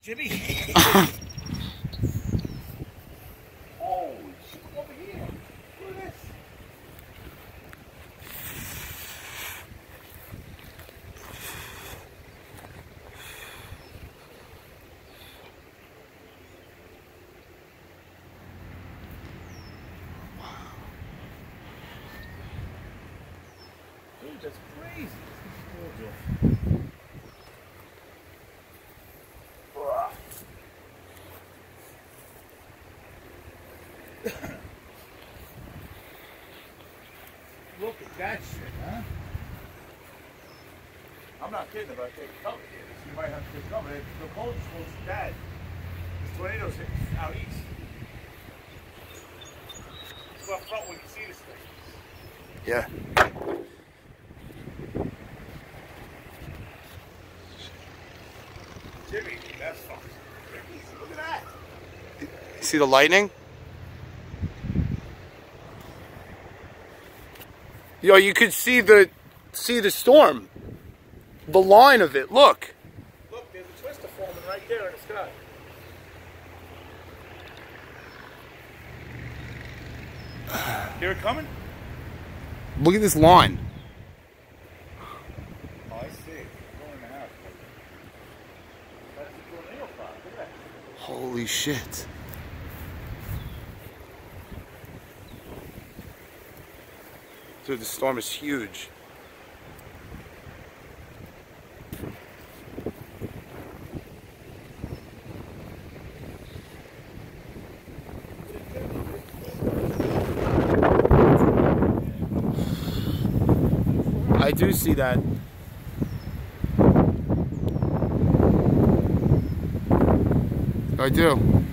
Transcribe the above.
Jimmy. Oh, over here. Look at this. Dude, that's crazy. This is gorgeous. Look at that shit, huh? I'm not kidding about taking cover here. You might have to take cover. The cold is supposed to bad. There's tornadoes out east. Let's go up front when you see this thing. Yeah. Jimmy, that's fucking crazy. Look at that. You see the lightning? Yo, you could see the storm. The line of it. Look. Look, there's a twister forming right there in the sky. Hear it coming? Look at this line. Oh, I see. Going in the house. That's the tornado cloud. Look at that. Holy shit. Dude, the storm is huge. I do see that. I do.